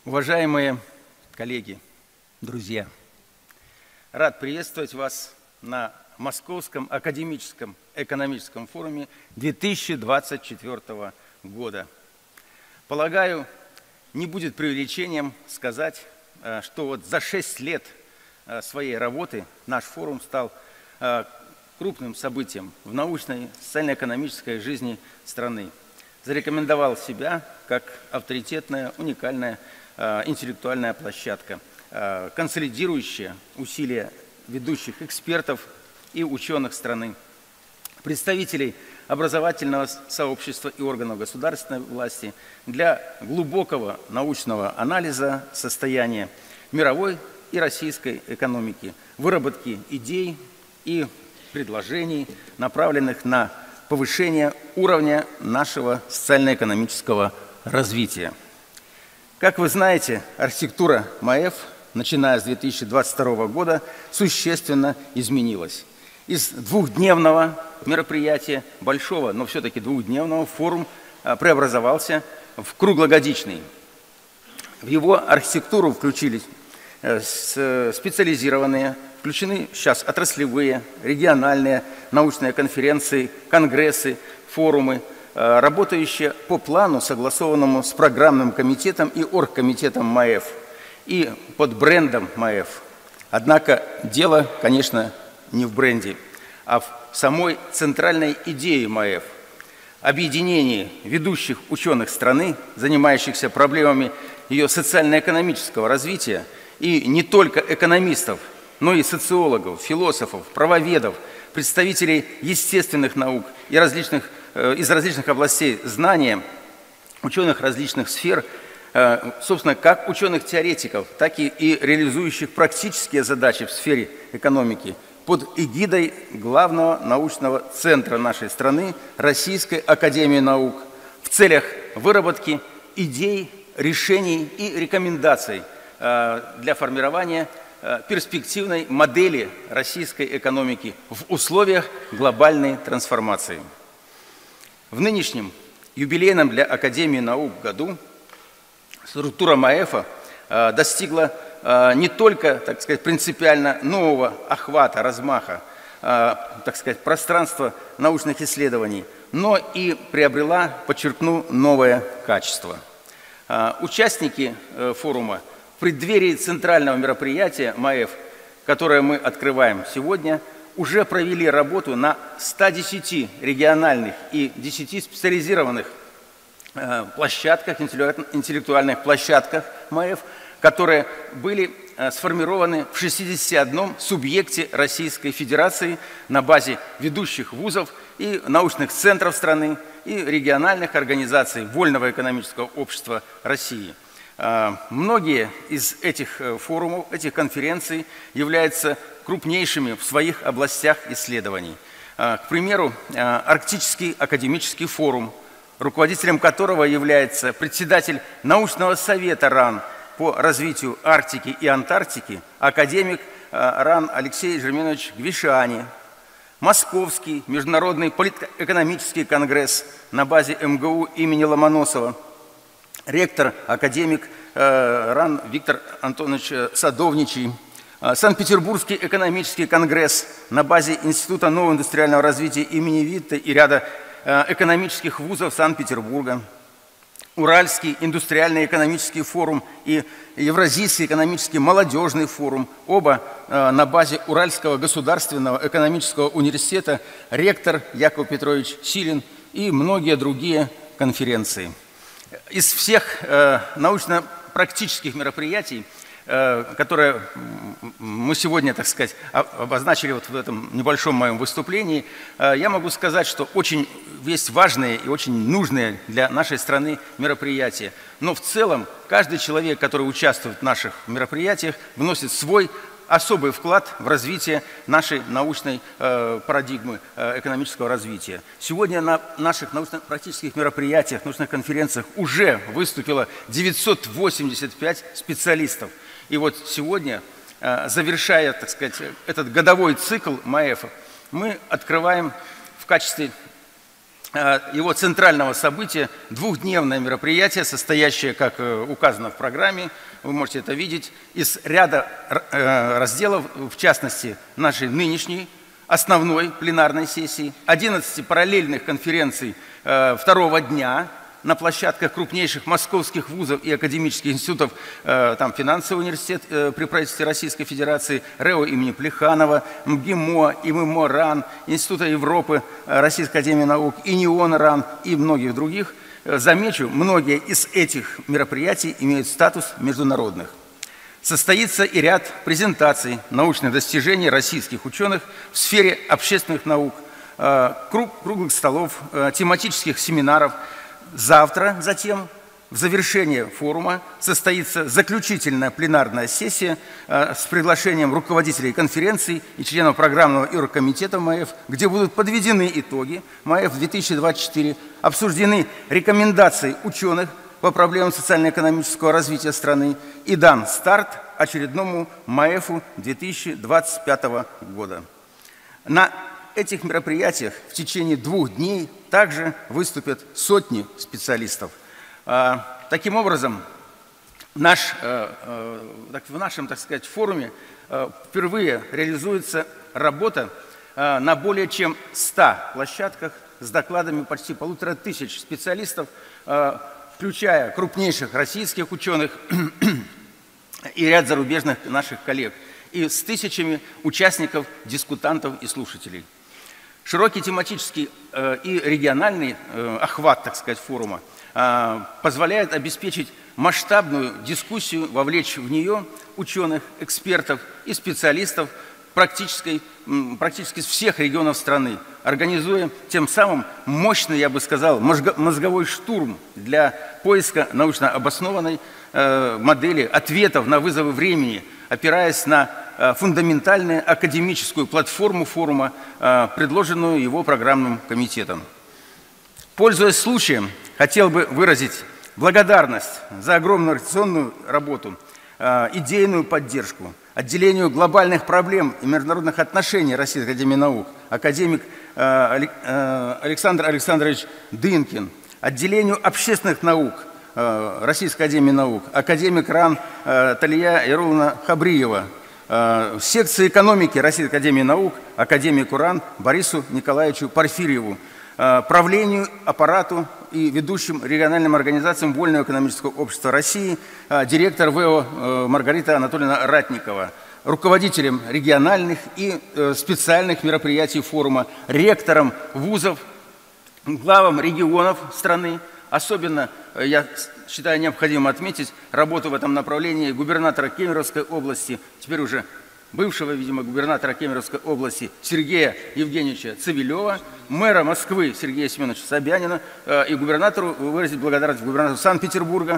Уважаемые коллеги, друзья, рад приветствовать вас на Московском академическом экономическом форуме 2024 года. Полагаю, не будет преувеличением сказать, что вот за 6 лет своей работы наш форум стал крупным событием в научной, социально-экономической жизни страны. Зарекомендовал себя как авторитетная, уникальная интеллектуальная площадка, консолидирующая усилия ведущих экспертов и ученых страны, представителей образовательного сообщества и органов государственной власти для глубокого научного анализа состояния мировой и российской экономики, выработки идей и предложений, направленных на повышение уровня нашего социально-экономического развития. Как вы знаете, архитектура МАЭФ, начиная с 2022 года, существенно изменилась. Из двухдневного мероприятия, большого, но все-таки двухдневного, форум преобразовался в круглогодичный. В его архитектуру включились специализированные, включены сейчас отраслевые, региональные научные конференции, конгрессы, форумы, работающие по плану, согласованному с программным комитетом и оргкомитетом МАЭФ и под брендом МАЭФ. Однако дело, конечно, не в бренде, а в самой центральной идее МАЭФ – объединении ведущих ученых страны, занимающихся проблемами ее социально-экономического развития, и не только экономистов, но и социологов, философов, правоведов, представителей естественных наук и из различных областей знания, ученых различных сфер, собственно, как ученых-теоретиков, так и реализующих практические задачи в сфере экономики под эгидой главного научного центра нашей страны – Российской академии наук в целях выработки идей, решений и рекомендаций для формирования перспективной модели российской экономики в условиях глобальной трансформации. В нынешнем юбилейном для Академии наук году структура МАЭФа достигла не только, так сказать, принципиально нового охвата, размаха, так сказать, пространства научных исследований, но и приобрела, подчеркну, новое качество. Участники форума в преддверии центрального мероприятия МАЭФ, которое мы открываем сегодня, уже провели работу на 110 региональных и 10 специализированных площадках, интеллектуальных площадках МАЭФ, которые были сформированы в 61 субъекте Российской Федерации на базе ведущих вузов и научных центров страны и региональных организаций Вольного экономического общества России. Многие из этих форумов, этих конференций являются крупнейшими в своих областях исследований. К примеру, Арктический академический форум, руководителем которого является председатель научного совета РАН по развитию Арктики и Антарктики, академик РАН Алексей Жерменович Гвишани. Московский международный политэкономический конгресс на базе МГУ имени Ломоносова, ректор, академик РАН Виктор Антонович Садовничий, Санкт-Петербургский экономический конгресс на базе Института нового индустриального развития имени Витте и ряда экономических вузов Санкт-Петербурга, Уральский индустриальный экономический форум и Евразийский экономический молодежный форум, оба на базе Уральского государственного экономического университета, ректор Яков Петрович Силин и многие другие конференции. Из всех научно-практических мероприятий, которые мы сегодня, так сказать, обозначили вот в этом небольшом моем выступлении, я могу сказать, что очень есть важные и очень нужные для нашей страны мероприятия. Но в целом каждый человек, который участвует в наших мероприятиях, вносит свой особый вклад в развитие нашей научной парадигмы экономического развития. Сегодня на наших научно-практических мероприятиях, научных конференциях уже выступило 985 специалистов. И вот сегодня, завершая, так сказать, этот годовой цикл МАЭФа, мы открываем в качестве его центрального события, двухдневное мероприятие, состоящее, как указано в программе, вы можете это видеть, из ряда разделов, в частности, нашей нынешней основной пленарной сессии, 11 параллельных конференций второго дня на площадках крупнейших московских вузов и академических институтов, там финансовый университет при правительстве Российской Федерации, РЭО имени Плеханова, МГИМО, ИММО РАН, Института Европы, Российской академии наук, ИНИОН РАН и многих других. Замечу, многие из этих мероприятий имеют статус международных. Состоится и ряд презентаций научных достижений российских ученых в сфере общественных наук, круглых столов, тематических семинаров. Завтра, затем, в завершение форума состоится заключительная пленарная сессия с приглашением руководителей конференций и членов программного и оргкомитета МАЭФ, где будут подведены итоги МАЭФ 2024, обсуждены рекомендации ученых по проблемам социально-экономического развития страны и дан старт очередному МАЭФу 2025 года. На этих мероприятиях в течение 2 дней также выступят сотни специалистов. Таким образом, в нашем, так сказать, форуме впервые реализуется работа на более чем 100 площадках с докладами почти 1500 специалистов, включая крупнейших российских ученых и ряд зарубежных наших коллег, и с тысячами участников, дискутантов и слушателей. Широкий тематический и региональный охват, так сказать, форума позволяет обеспечить масштабную дискуссию, вовлечь в нее ученых, экспертов и специалистов практически из всех регионов страны, организуя тем самым мощный, я бы сказал, мозговой штурм для поиска научно обоснованной модели ответов на вызовы времени, опираясь на фундаментальную академическую платформу форума, предложенную его программным комитетом. Пользуясь случаем, хотел бы выразить благодарность за огромную организационную работу, идейную поддержку, отделению глобальных проблем и международных отношений Российской академии наук, академик Александр Александрович Дынкин, отделению общественных наук Российской академии наук, академик РАН Талия Яруловна Хабриева, секции экономики Российской академии наук, академику РАН Борису Николаевичу Порфирьеву, правлению, аппарату и ведущим региональным организациям Вольного экономического общества России, директор ВЭО Маргарита Анатольевна Ратникова, руководителям региональных и специальных мероприятий форума, ректорам вузов, главам регионов страны. Особенно я считаю необходимо отметить работу в этом направлении губернатора Кемеровской области, теперь уже бывшего, видимо, губернатора Кемеровской области Сергея Евгеньевича Цивилева, мэра Москвы Сергея Семеновича Собянина и губернатору, выразить благодарность губернатору Санкт-Петербурга,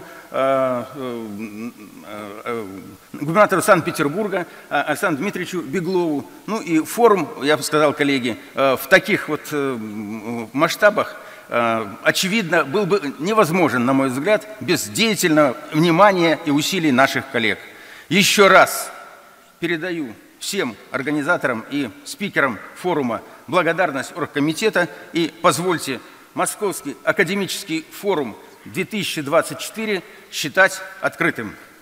Александру Дмитриевичу Беглову. Ну и форум, я бы сказал, коллеги, в таких вот масштабах, очевидно, был бы невозможен, на мой взгляд, без деятельного внимания и усилий наших коллег. Еще раз передаю всем организаторам и спикерам форума благодарность оргкомитета и позвольте Московский академический форум 2024 считать открытым.